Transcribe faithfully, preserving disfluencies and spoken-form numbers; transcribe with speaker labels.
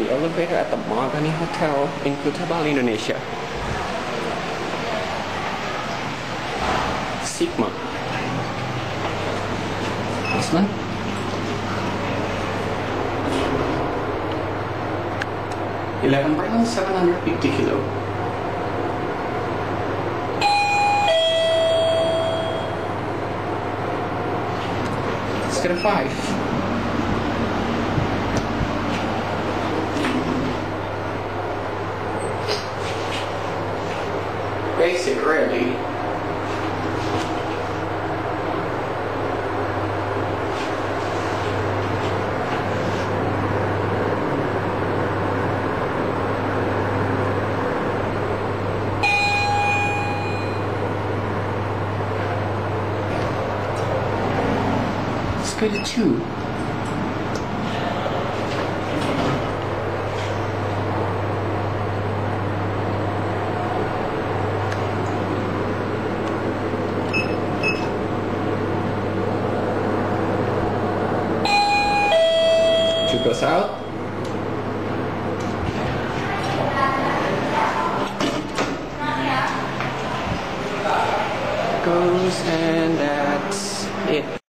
Speaker 1: the elevator at the Magani Hotel in Kuta, Bali, Indonesia. Sigma. This one. eleven pounds, seven hundred fifty kilo. Let's get a five. Basic, really. Let's go to two. Two goes out. Goes, and that's it.